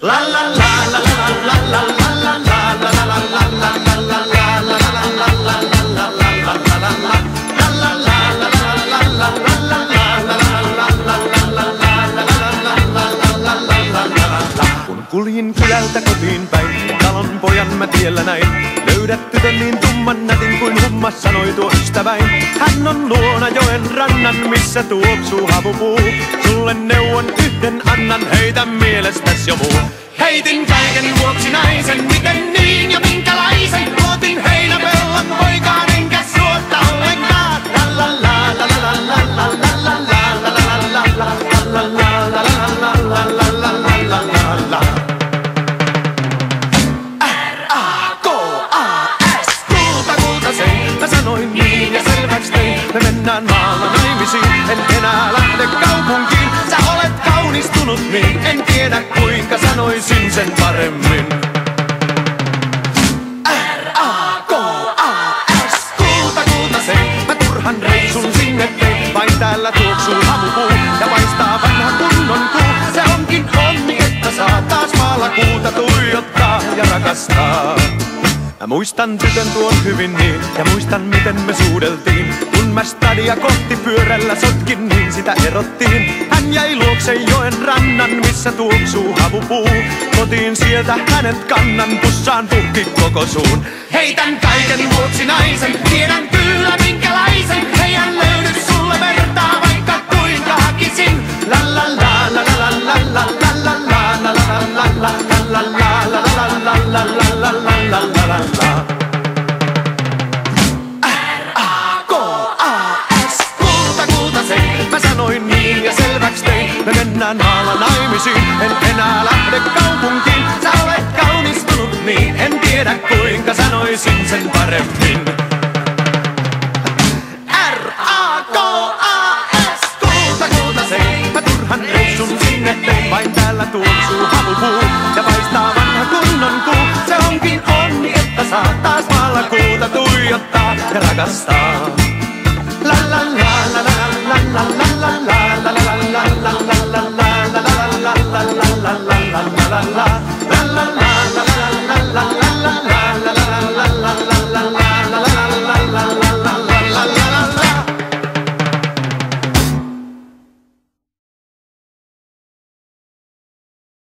Kun kuljin kylältä kotiin päin, talon pojan mä tiellä näin. Löydät tytön niin tumman nätin kuin hummas sanoi tuo ystäväin. Hän on luona joen rannan, missä tuoksuu havupuu. Sulle neuvon yhden annan, heitä mielestäs jo muu. Heitin kaiken vuoksi naisen, miten niin ja minkälaisen. Luotin heinäpellon poikaan, enkä suotta ollenkaan. R-A-K-A-S, kulta kultasei. Mä sanoin niin ja selväks tein, me mennään maalla naimisiin. En enää lähde kaupunkiin, sä olet kaunistunut niin. En tiedä kuinka sanoisin sen paremmin. R-A-K-A-S, kulta kultasei. Mä turhan reissun sinne tein, vain täällä tuoksuu havupuu. Ja paistaa vanha kunnon kuu, se onkin onni, että saa taas maalla kuuta tuijottaa ja rakastaa. Mä muistan tytön tuon hyvin niin, ja muistan miten me suudeltiin. Kun mä stadia kohti pyörällä sotkin, niin sitä erottiin. Hän jäi luokse joen rannan, missä tuoksuu havupuu. Kotiin sieltä hänet kannan, pussaan tuhki koko suun. Heitän kaiken vuoksi naisen, tiedän kyllä minkälaisen. Heidän löydy sulle vertaa, vaikka kuinka hakisin. La la la la la la la la la la la la la la la la. R-A-K-A-S, kulta kultasei. Mä sanoin niin ja selväks tein, me mennään maalla naimisiin. En enää lähde kaupunkiin, sä olet kaunistunut niin. En tiedä kuinka sanoisin sen paremmin. R-A-K-A-S, kulta kultasei. Mä turhan reissun sinne tein, vain täällä tuoksuu havupuu. Ja paistaa vanha kunnon kuu, se onkin onni, että saa taas maalla kuuta tuijottaa ja rakastaa.